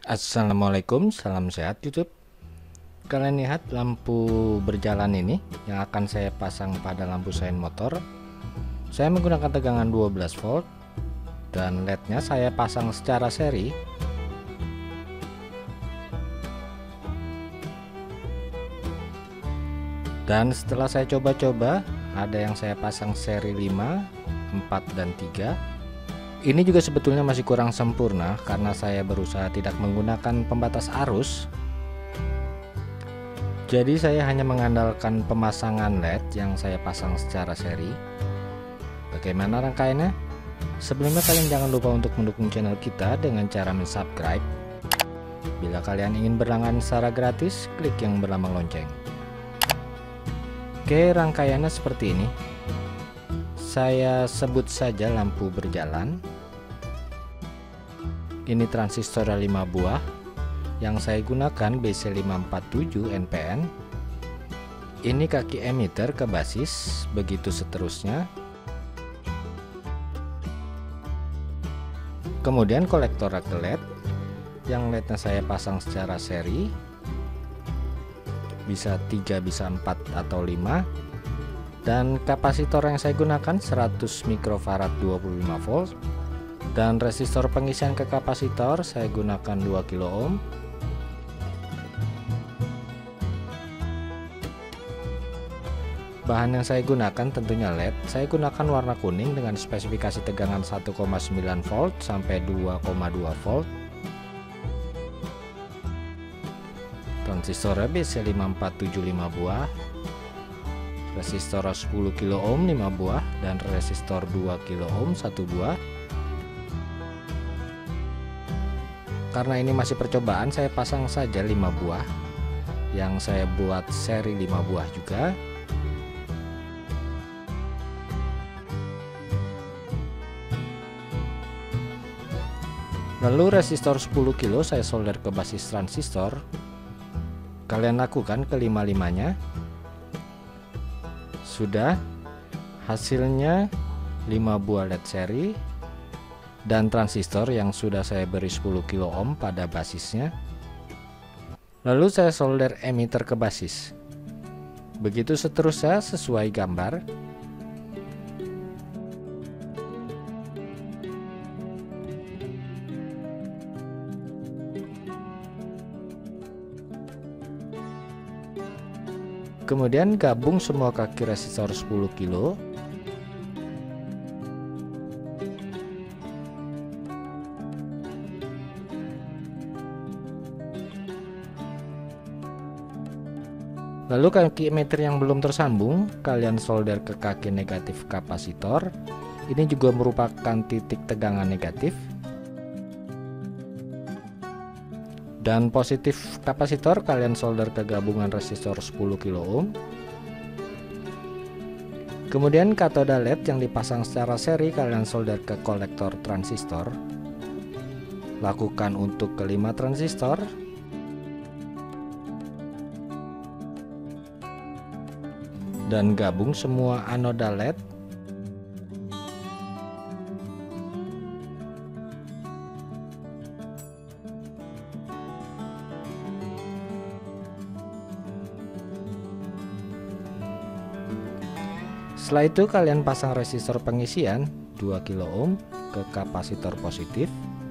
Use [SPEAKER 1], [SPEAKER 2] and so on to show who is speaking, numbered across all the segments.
[SPEAKER 1] Assalamualaikum, salam sehat YouTube. Kalian lihat lampu berjalan ini yang akan saya pasang pada lampu sein motor. Saya menggunakan tegangan 12 volt dan LED-nya saya pasang secara seri. Dan setelah saya coba-coba, ada yang saya pasang seri 5, 4 dan 3. Ini juga sebetulnya masih kurang sempurna karena saya berusaha tidak menggunakan pembatas arus. Jadi saya hanya mengandalkan pemasangan LED yang saya pasang secara seri. Bagaimana rangkaiannya? Sebelumnya kalian jangan lupa untuk mendukung channel kita dengan cara subscribe. Bila kalian ingin berlangganan secara gratis, klik yang berlambang lonceng. Oke, rangkaiannya seperti ini. Saya sebut saja lampu berjalan. Ini transistor 5 buah yang saya gunakan BC547 NPN. Ini kaki emitter ke basis, begitu seterusnya. Kemudian kolektor rak LED yang LED-nya saya pasang secara seri. Bisa 3, bisa 4 atau 5. Dan kapasitor yang saya gunakan 100 mikrofarad 25 volt. Dan resistor pengisian ke kapasitor saya gunakan 2 kilo ohm. Bahan yang saya gunakan tentunya LED. Saya gunakan warna kuning dengan spesifikasi tegangan 1,9 volt sampai 2,2 volt. Transistor BC5475 buah. Resistor 10 kilo ohm 5 buah dan resistor 2 kilo ohm 1 buah. Karena ini masih percobaan, saya pasang saja 5 buah yang saya buat seri 5 buah juga. Lalu resistor 10 kilo saya solder ke basis transistor. Kalian lakukan kelima-limanya. Sudah, hasilnya 5 buah LED seri dan transistor yang sudah saya beri 10 kilo ohm pada basisnya. Lalu saya solder emitter ke basis. Begitu seterusnya sesuai gambar. Kemudian gabung semua kaki resistor 10 kilo. Lalu kaki emitter yang belum tersambung, kalian solder ke kaki negatif kapasitor. Ini juga merupakan titik tegangan negatif. Dan positif kapasitor kalian solder ke gabungan resistor 10 kilo ohm. Kemudian katoda LED yang dipasang secara seri kalian solder ke kolektor transistor. Lakukan untuk kelima transistor. Dan gabung semua anoda LED. Setelah itu kalian pasang resistor pengisian 2 kilo ohm ke kapasitor positif.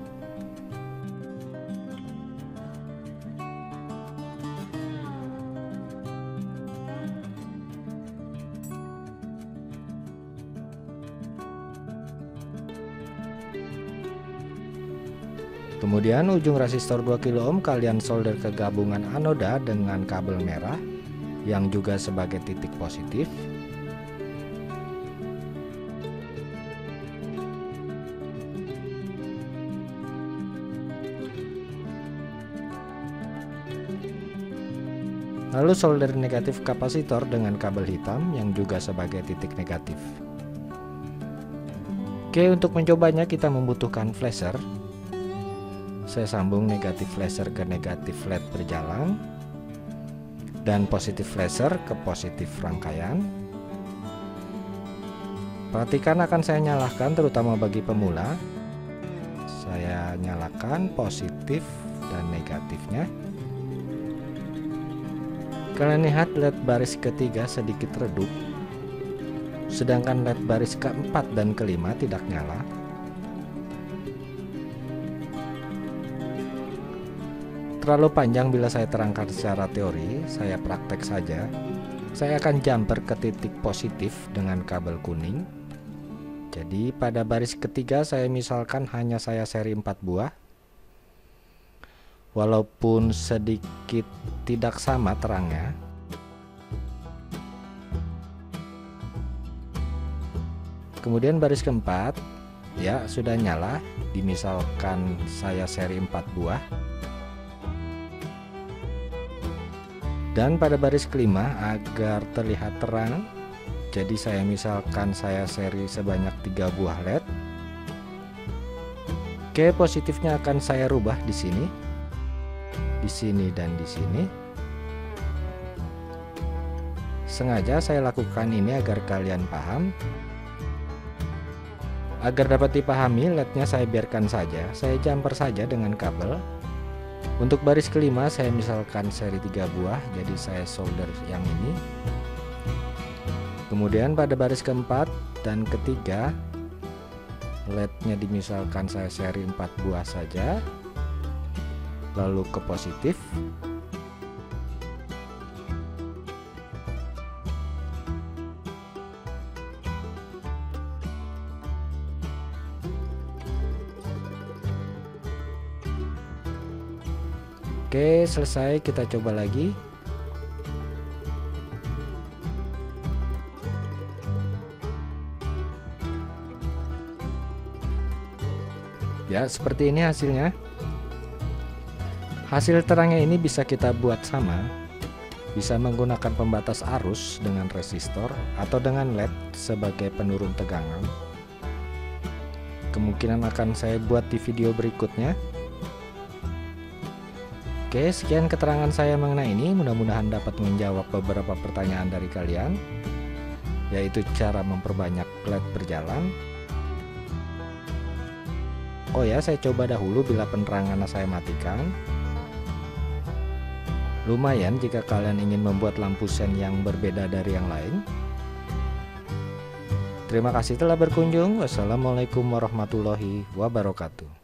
[SPEAKER 1] Kemudian ujung resistor 2 kilo ohm kalian solder ke gabungan anoda dengan kabel merah yang juga sebagai titik positif. Lalu solder negatif kapasitor dengan kabel hitam yang juga sebagai titik negatif. Oke, untuk mencobanya kita membutuhkan flasher. Saya sambung negatif flasher ke negatif LED berjalan dan positif flasher ke positif rangkaian. Perhatikan akan saya nyalakan terutama bagi pemula. Saya nyalakan positif dan negatifnya. Kalian lihat LED baris ketiga sedikit redup, sedangkan LED baris keempat dan kelima tidak nyala. Terlalu panjang bila saya terangkan secara teori, saya praktek saja. Saya akan jumper ke titik positif dengan kabel kuning. Jadi pada baris ketiga saya misalkan hanya saya seri 4 buah. Walaupun sedikit tidak sama terangnya. Kemudian baris keempat ya sudah nyala, dimisalkan saya seri 4 buah. Dan pada baris kelima agar terlihat terang, jadi saya misalkan saya seri sebanyak 3 buah LED. Oke, positifnya akan saya rubah di sini dan di sini. Sengaja saya lakukan ini agar kalian paham. Agar dapat dipahami, LED-nya saya biarkan saja, saya jumper saja dengan kabel. Untuk baris kelima saya misalkan seri 3 buah, jadi saya solder yang ini. Kemudian pada baris keempat dan ketiga LED-nya dimisalkan saya seri 4 buah saja, lalu ke positif. Oke, selesai, kita coba lagi. Ya, seperti ini hasilnya. Hasil terangnya ini bisa kita buat sama. Bisa menggunakan pembatas arus dengan resistor atau dengan LED sebagai penurun tegangan. Kemungkinan akan saya buat di video berikutnya. Oke, sekian keterangan saya mengenai ini. Mudah-mudahan dapat menjawab beberapa pertanyaan dari kalian, yaitu cara memperbanyak LED berjalan. Oh ya, saya coba dahulu bila penerangan saya matikan. Lumayan jika kalian ingin membuat lampu sen yang berbeda dari yang lain. Terima kasih telah berkunjung. Wassalamualaikum warahmatullahi wabarakatuh.